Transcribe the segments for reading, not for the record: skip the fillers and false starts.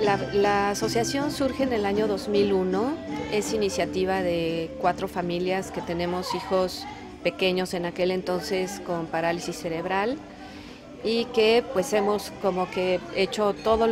La asociación surge en el año 2001, es iniciativa de 4 familias que tenemos hijos pequeños en aquel entonces con parálisis cerebral y que pues hemos como que hecho todo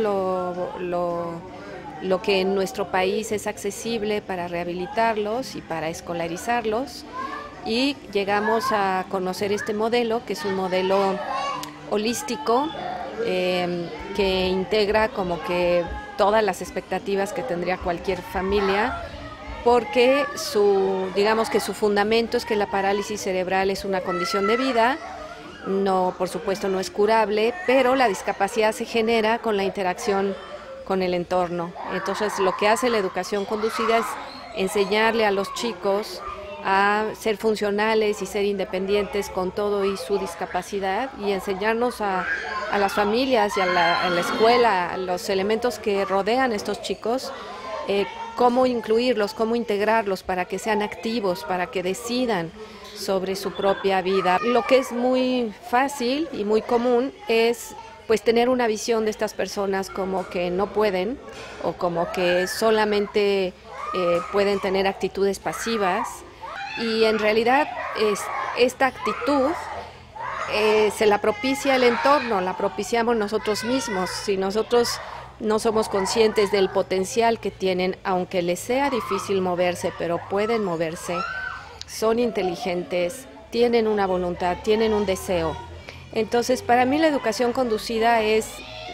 lo que en nuestro país es accesible para rehabilitarlos y para escolarizarlos, y llegamos a conocer este modelo, que es un modelo holístico que integra como que todas las expectativas que tendría cualquier familia, porque digamos que su fundamento es que la parálisis cerebral es una condición de vida. No, por supuesto no es curable, pero la discapacidad se genera con la interacción con el entorno. Entonces lo que hace la educación conducida es enseñarle a los chicos a ser funcionales y ser independientes con todo y su discapacidad, y enseñarnos a las familias y a la escuela, a los elementos que rodean a estos chicos, cómo incluirlos, cómo integrarlos para que sean activos, para que decidan sobre su propia vida. Lo que es muy fácil y muy común es pues tener una visión de estas personas como que no pueden, o como que solamente pueden tener actitudes pasivas, y en realidad esta actitud se la propicia el entorno, la propiciamos nosotros mismos. Si nosotros no somos conscientes del potencial que tienen, aunque les sea difícil moverse, pero pueden moverse, son inteligentes, tienen una voluntad, tienen un deseo. Entonces, para mí la educación conducida es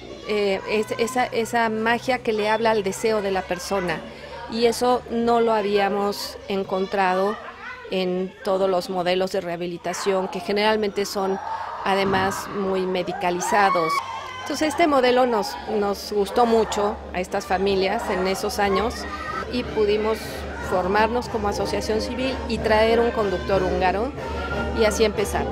esa magia que le habla al deseo de la persona, y eso no lo habíamos encontrado en todos los modelos de rehabilitación, que generalmente son además muy medicalizados. Entonces este modelo nos gustó mucho a estas familias en esos años, y pudimos formarnos como asociación civil y traer un conductor húngaro, y así empezamos.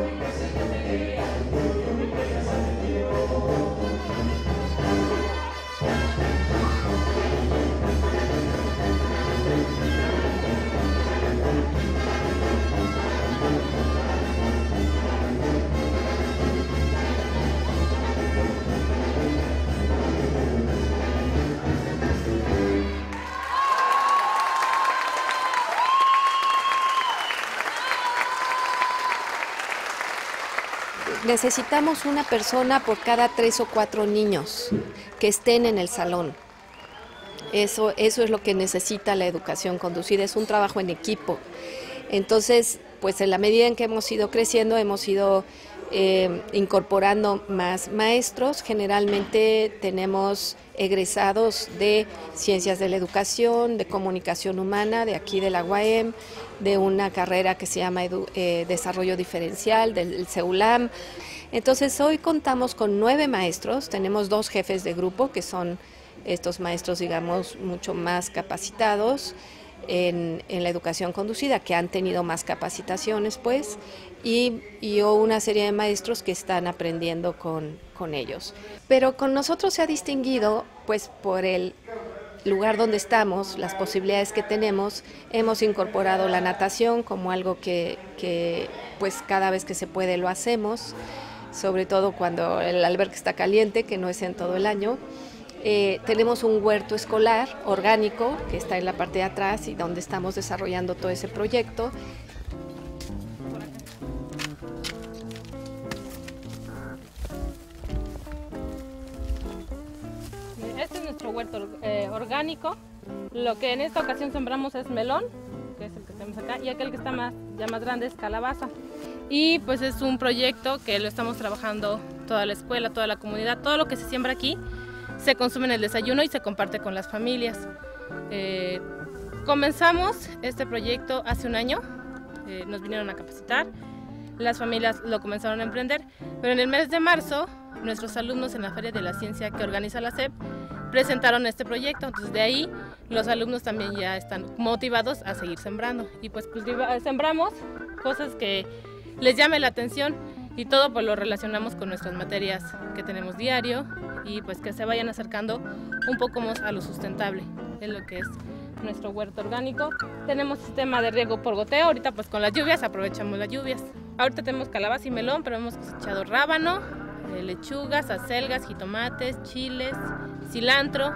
Necesitamos una persona por cada 3 o 4 niños que estén en el salón. Eso es lo que necesita la educación conducida, es un trabajo en equipo. Entonces, pues en la medida en que hemos ido creciendo, hemos ido incorporando más maestros. Generalmente tenemos egresados de Ciencias de la Educación, de Comunicación Humana, de aquí de la UAM, de una carrera que se llama Desarrollo Diferencial, del CEULAM. Entonces hoy contamos con 9 maestros, tenemos 2 jefes de grupo, que son estos maestros, digamos, mucho más capacitados en la educación conducida, que han tenido más capacitaciones, pues, y una serie de maestros que están aprendiendo con ellos. Pero con nosotros se ha distinguido, pues, por el lugar donde estamos, las posibilidades que tenemos. Hemos incorporado la natación como algo que pues cada vez que se puede lo hacemos, sobre todo cuando el albergue está caliente, que no es en todo el año. Tenemos un huerto escolar orgánico que está en la parte de atrás y donde estamos desarrollando todo ese proyecto. Este es nuestro huerto orgánico. Lo que en esta ocasión sembramos es melón, que es el que tenemos acá, y aquel que está ya más grande es calabaza. Y pues es un proyecto que lo estamos trabajando toda la escuela, toda la comunidad. Todo lo que se siembra aquí se consume en el desayuno y se comparte con las familias. Comenzamos este proyecto hace un año, nos vinieron a capacitar, las familias lo comenzaron a emprender, pero en el mes de marzo nuestros alumnos en la Feria de la Ciencia que organiza la SEP presentaron este proyecto. Entonces de ahí los alumnos también ya están motivados a seguir sembrando, y pues sembramos cosas que les llame la atención, y todo pues lo relacionamos con nuestras materias que tenemos diario, y pues que se vayan acercando un poco más a lo sustentable, es lo que es nuestro huerto orgánico. Tenemos sistema de riego por goteo, ahorita pues con las lluvias aprovechamos las lluvias. Ahorita tenemos calabaza y melón, pero hemos cosechado rábano, lechugas, acelgas, jitomates, chiles, cilantro.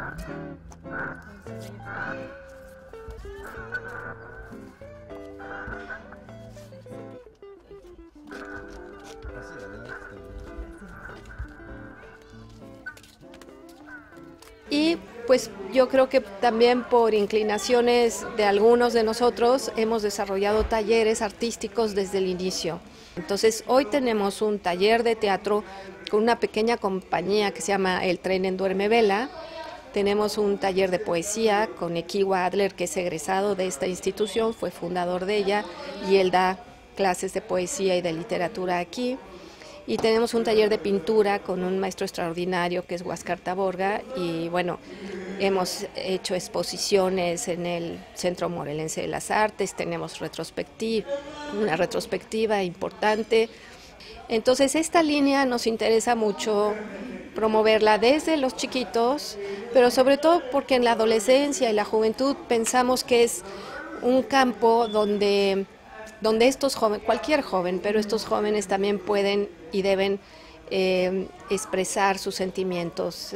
Y pues yo creo que también por inclinaciones de algunos de nosotros hemos desarrollado talleres artísticos desde el inicio. Entonces hoy tenemos un taller de teatro con una pequeña compañía que se llama El Tren en Duerme Vela. Tenemos un taller de poesía con Ekiwa Adler, que es egresado de esta institución, fue fundador de ella y él da clases de poesía y de literatura aquí. Y tenemos un taller de pintura con un maestro extraordinario que es Huáscar Taborga y bueno, hemos hecho exposiciones en el Centro Morelense de las Artes, tenemos una retrospectiva importante. Entonces esta línea nos interesa mucho promoverla desde los chiquitos, pero sobre todo porque en la adolescencia y la juventud pensamos que es un campo donde estos jóvenes, cualquier joven, pero estos jóvenes también pueden y deben expresar sus sentimientos,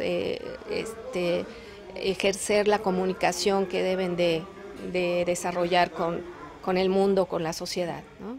ejercer la comunicación que deben de desarrollar con el mundo, con la sociedad, ¿no?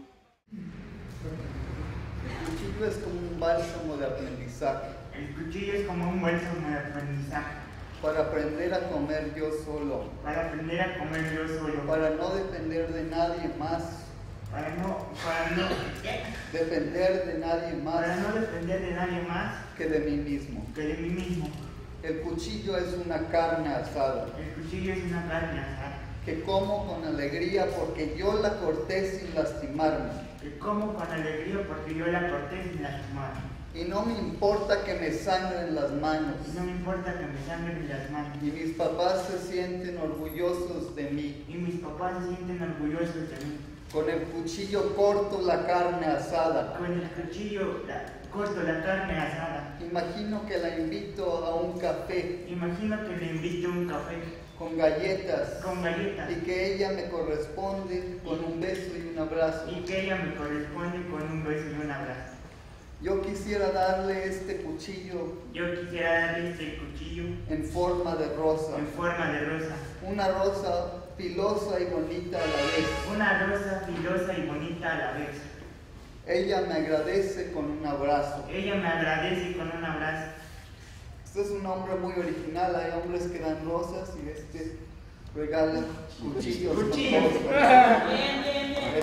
El cuchillo es como un bálsamo de aprendizaje. El cuchillo es como un bálsamo de aprendizaje. Para aprender a comer yo solo. Para aprender a comer yo solo. Para no depender de nadie más. Para no depender de nadie más. Para no depender de nadie más que de mí mismo. Que de mí mismo. El cuchillo es una carne asada. El cuchillo es una carne asada. Que como con alegría porque yo la corté sin lastimarme. Que como con alegría porque yo la corté sin lastimarme. Y no me importa que me sangren las manos. Y no me importa que me sangren las manos. Y mis papás se sienten orgullosos de mí. Y mis papás se sienten orgullosos de mí. Con el cuchillo corto la carne asada. Con el cuchillo corto la carne asada. Imagino que la invito a un café. Imagino que le invito a un café. Con galletas. Con galletas. Y que ella me corresponde con un beso y un abrazo. Y que ella me corresponde con un beso y un abrazo. Yo quisiera darle este cuchillo. Yo quisiera darle este cuchillo. En forma de rosa. En forma de rosa. Una rosa filosa y bonita a la vez. Una rosa filosa y bonita a la vez. Ella me agradece con un abrazo. Ella me agradece con un abrazo. Este es un nombre muy original. Hay hombres que dan rosas y este regala cuchillos. Cuchillos. Bien, bien, bien.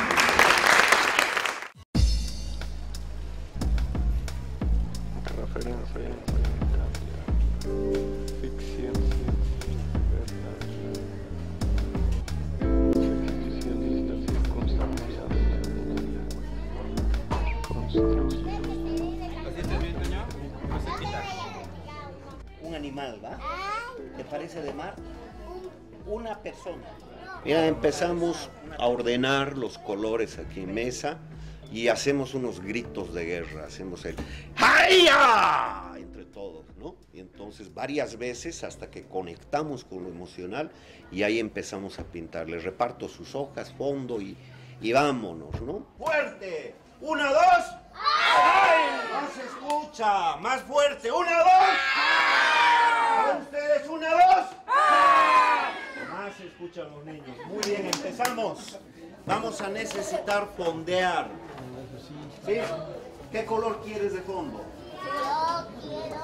Un animal, ¿va? ¿Te parece de mar? Una persona. Mira, empezamos a ordenar los colores aquí en mesa y hacemos unos gritos de guerra, hacemos el ¡Jaya! Entre todos, ¿no? Y entonces varias veces hasta que conectamos con lo emocional y ahí empezamos a pintar. Les reparto sus hojas, fondo y vámonos, ¿no? ¡Fuerte! ¡Una, dos! ¡Ay! ¡No se escucha! ¡Más fuerte! ¡Una, dos! ¡Para ustedes! ¡Una, dos! Más se escuchan los niños. Muy bien, empezamos. Vamos a necesitar fondear. ¿Sí? ¿Qué color quieres de fondo? Yo quiero.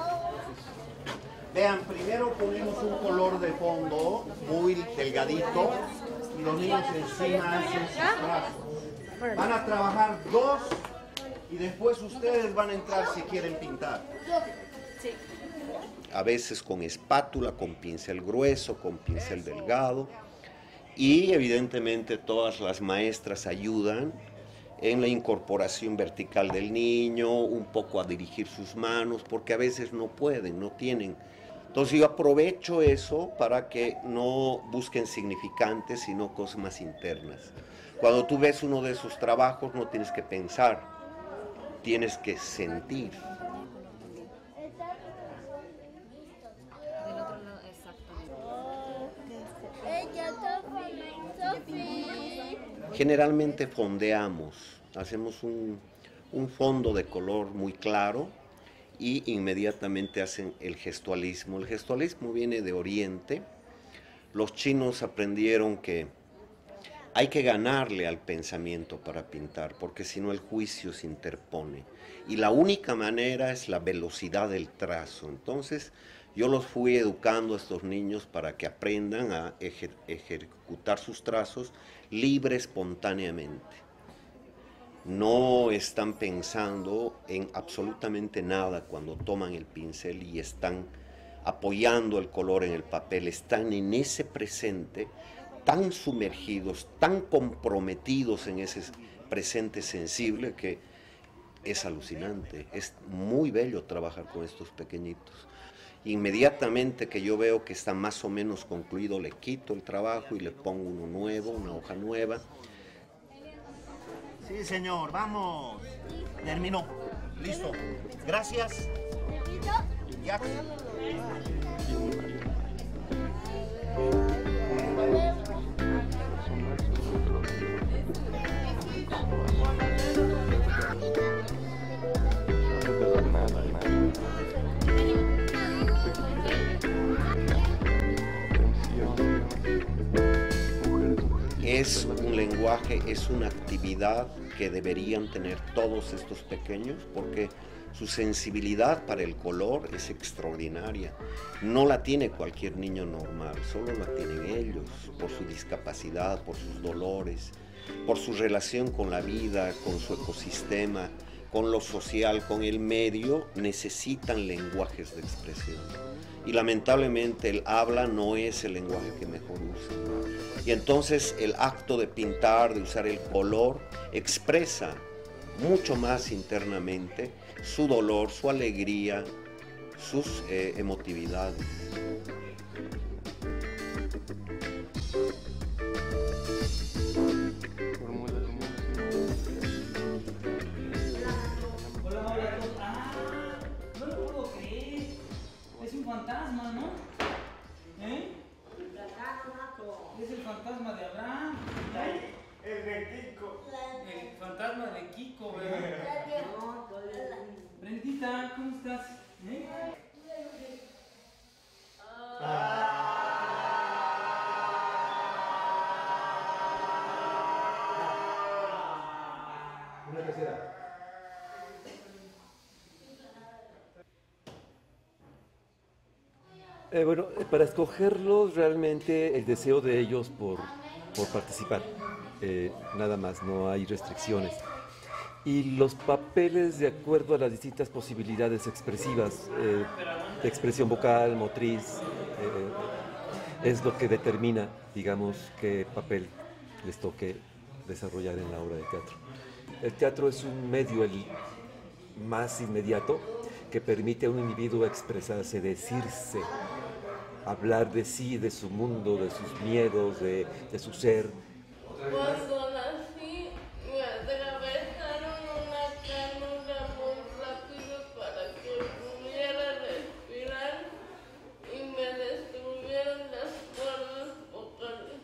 Vean, primero ponemos un color de fondo muy delgadito y los niños encima hacen sus trazos. Van a trabajar dos y después ustedes van a entrar si quieren pintar. Sí. A veces con espátula, con pincel grueso, con pincel delgado. Y evidentemente todas las maestras ayudan en la incorporación vertical del niño, un poco a dirigir sus manos, porque a veces no pueden, no tienen. Entonces yo aprovecho eso para que no busquen significantes, sino cosas más internas. Cuando tú ves uno de esos trabajos no tienes que pensar, tienes que sentir. Generalmente fondeamos, hacemos un fondo de color muy claro y inmediatamente hacen el gestualismo. El gestualismo viene de Oriente. Los chinos aprendieron que hay que ganarle al pensamiento para pintar, porque si no el juicio se interpone. Y la única manera es la velocidad del trazo. Entonces yo los fui educando a estos niños para que aprendan a ejecutar sus trazos libre, espontáneamente. No están pensando en absolutamente nada cuando toman el pincel y están apoyando el color en el papel. Están en ese presente, tan sumergidos, tan comprometidos en ese presente sensible que es alucinante. Es muy bello trabajar con estos pequeñitos. Inmediatamente que yo veo que está más o menos concluido, le quito el trabajo y le pongo uno nuevo, una hoja nueva. Sí, señor, vamos. Terminó. Listo. Gracias. Ya. Es un lenguaje, es una actividad que deberían tener todos estos pequeños porque su sensibilidad para el color es extraordinaria. No la tiene cualquier niño normal, solo la tienen ellos por su discapacidad, por sus dolores, por su relación con la vida, con su ecosistema, con lo social, con el medio. Necesitan lenguajes de expresión. Y lamentablemente el habla no es el lenguaje que mejor usa. Y entonces el acto de pintar, de usar el color, expresa mucho más internamente su dolor, su alegría, sus emotividades. No lo puedo creer. Es un fantasma, ¿no? ¿Eh? Es el fantasma de Abraham. El de Kiko. El fantasma de Kiko, ¿verdad? Brendita, ¿cómo estás? ¿Eh? Una tercera. Para escogerlos realmente el deseo de ellos por participar, nada más, no hay restricciones. Y los papeles de acuerdo a las distintas posibilidades expresivas, de expresión vocal, motriz, es lo que determina, digamos, qué papel les toque desarrollar en la obra de teatro. El teatro es un medio el más inmediato que permite a un individuo expresarse, decirse, hablar de sí, de su mundo, de sus miedos, de su ser. Cuando nací, me atravesaron una cánula muy rápido para que pudiera respirar y me destruyeron las cuerdas vocales.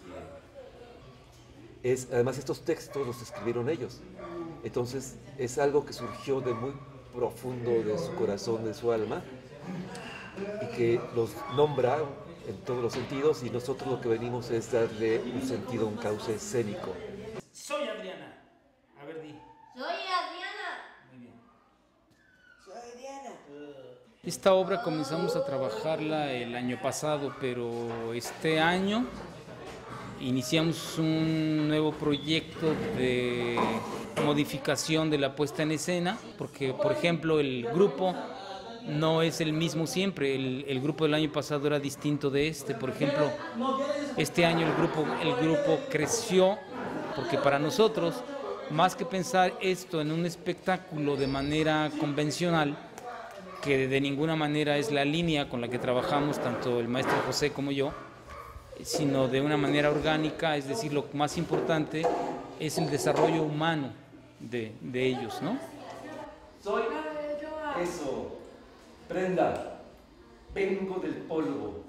Además, estos textos los escribieron ellos. Entonces, es algo que surgió de muy profundo de su corazón, de su alma, y que los nombra en todos los sentidos, y nosotros lo que venimos es darle un sentido, un cauce escénico. Soy Adriana. A ver, di. Soy Adriana. Muy bien. Soy Diana. Esta obra comenzamos a trabajarla el año pasado, pero este año iniciamos un nuevo proyecto de modificación de la puesta en escena, porque, por ejemplo, el grupo no es el mismo siempre. El grupo del año pasado era distinto de este. Por ejemplo, este año el grupo creció, porque para nosotros, más que pensar esto en un espectáculo de manera convencional, que de ninguna manera es la línea con la que trabajamos tanto el maestro José como yo, sino de una manera orgánica, es decir, lo más importante es el desarrollo humano de ellos, ¿no? Soy eso, Brenda, vengo del polvo.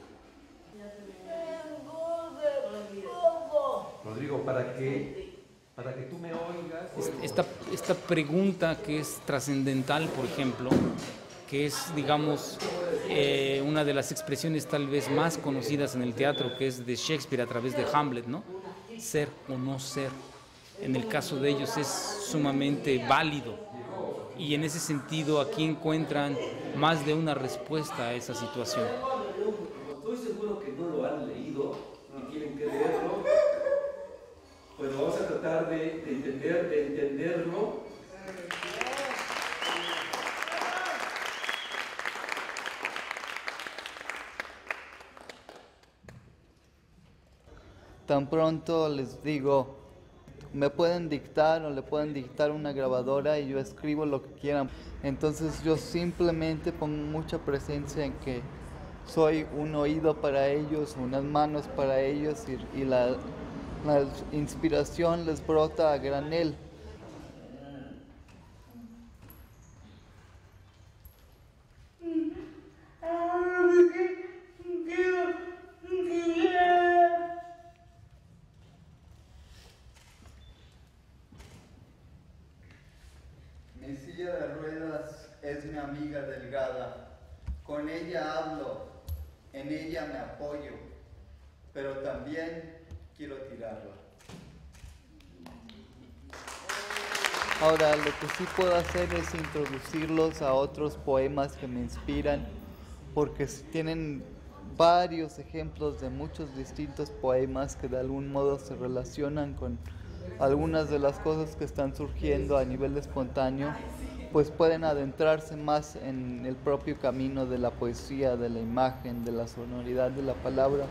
Vengo del polvo. Rodrigo, ¿para qué? Para que tú me oigas. Esta pregunta que es trascendental, por ejemplo, que es, digamos, una de las expresiones tal vez más conocidas en el teatro, que es de Shakespeare a través de Hamlet, ¿no? Ser o no ser. En el caso de ellos es sumamente válido y en ese sentido aquí encuentran más de una respuesta a esa situación. Estoy seguro que no lo han leído ni tienen que leerlo, pero vamos a tratar de entenderlo. Tan pronto les digo, me pueden dictar o le pueden dictar una grabadora y yo escribo lo que quieran. Entonces yo simplemente pongo mucha presencia en que soy un oído para ellos, unas manos para ellos y la inspiración les brota a granel. Mi silla de ruedas es mi amiga delgada, con ella hablo, en ella me apoyo, pero también quiero tirarla. Ahora, lo que sí puedo hacer es introducirlos a otros poemas que me inspiran, porque tienen varios ejemplos de muchos distintos poemas que de algún modo se relacionan con algunas de las cosas que están surgiendo a nivel espontáneo, pues pueden adentrarse más en el propio camino de la poesía, de la imagen, de la sonoridad de la palabra.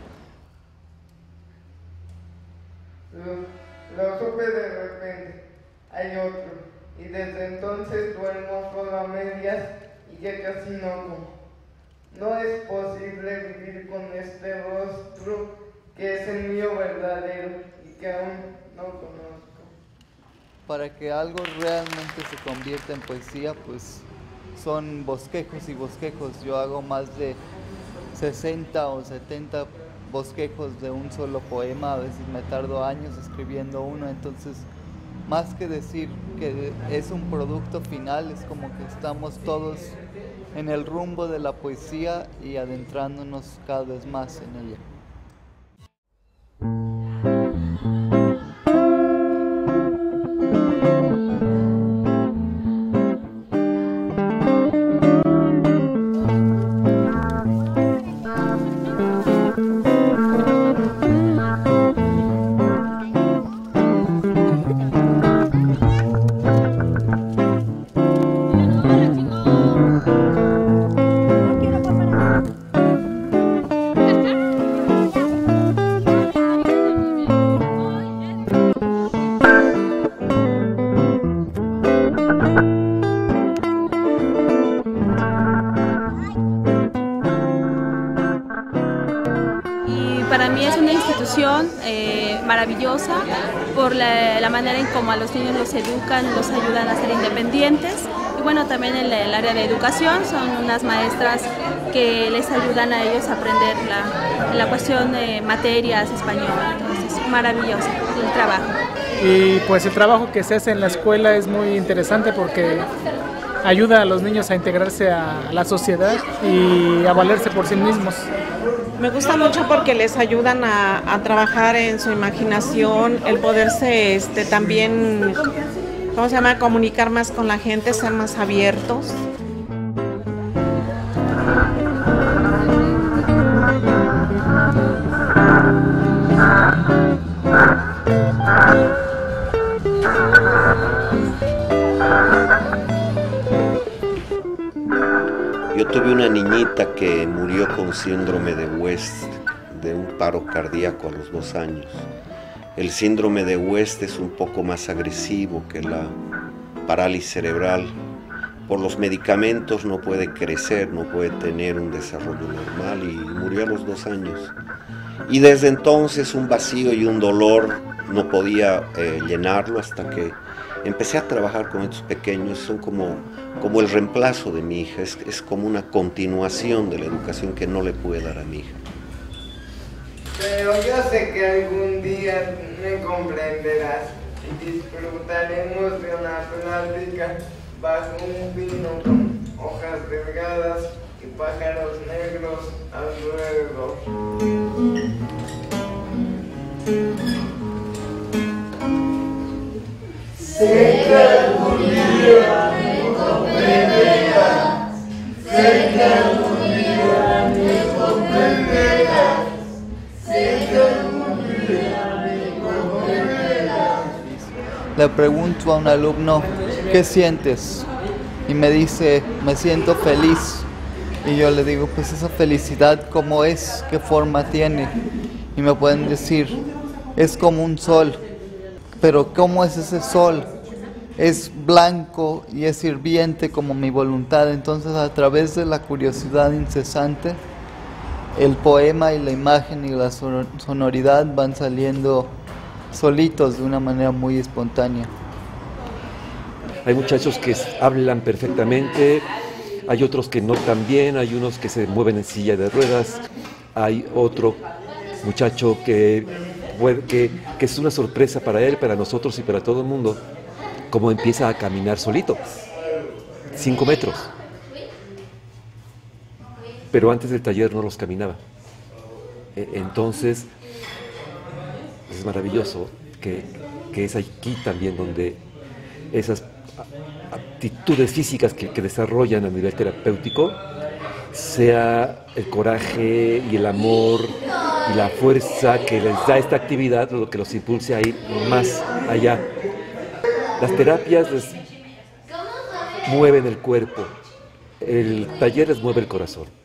Lo supe de repente, hay otro, y desde entonces duermo solo a medias y ya casi no como. No es posible vivir con este rostro que es el mío verdadero y que aún no conozco. Para que algo realmente se convierta en poesía, pues son bosquejos y bosquejos. Yo hago más de 60 o 70 bosquejos de un solo poema, a veces me tardo años escribiendo uno, entonces más que decir que es un producto final, es como que estamos todos en el rumbo de la poesía y adentrándonos cada vez más en ella. Para mí es una institución maravillosa por la manera en cómo a los niños los educan, los ayudan a ser independientes. Y bueno, también en el área de educación son unas maestras que les ayudan a ellos a aprender la cuestión de materias, español. Entonces, maravilloso el trabajo. Y pues el trabajo que se hace en la escuela es muy interesante porque ayuda a los niños a integrarse a la sociedad y a valerse por sí mismos. Me gusta mucho porque les ayudan a trabajar en su imaginación, el poderse también, ¿cómo se llama?, comunicar más con la gente, ser más abiertos. Yo tuve una niñita que murió con síndrome de West, de un paro cardíaco a los 2 años. El síndrome de West es un poco más agresivo que la parálisis cerebral. Por los medicamentos no puede crecer, no puede tener un desarrollo normal y murió a los 2 años. Y desde entonces un vacío y un dolor no podía llenarlo hasta que empecé a trabajar con estos pequeños. Son como el reemplazo de mi hija, es como una continuación de la educación que no le pude dar a mi hija. Pero yo sé que algún día me comprenderás y disfrutaremos de una plática bajo un vino. hojas delgadas y pájaros negros alrededor. Sé que algún día me comprenderás, sé que algún día me comprenderás, sé que algún día me comprenderás. Le pregunto a un alumno, ¿qué sientes? Y me dice, me siento feliz. Y yo le digo, pues esa felicidad, ¿cómo es? ¿Qué forma tiene? Y me pueden decir, es como un sol. Pero ¿cómo es ese sol? Es blanco y es hirviente como mi voluntad. Entonces, a través de la curiosidad incesante, el poema y la imagen y la sonoridad van saliendo solitos de una manera muy espontánea. Hay muchachos que hablan perfectamente, hay otros que no tan bien, hay unos que se mueven en silla de ruedas, hay otro muchacho que es una sorpresa para él, para nosotros y para todo el mundo, como empieza a caminar solito, 5 metros. Pero antes del taller no los caminaba. Entonces, es maravilloso que es aquí también donde esas actitudes físicas que desarrollan a nivel terapéutico sea el coraje y el amor y la fuerza que les da esta actividad lo que los impulse a ir más allá. Las terapias les mueven el cuerpo, el taller les mueve el corazón.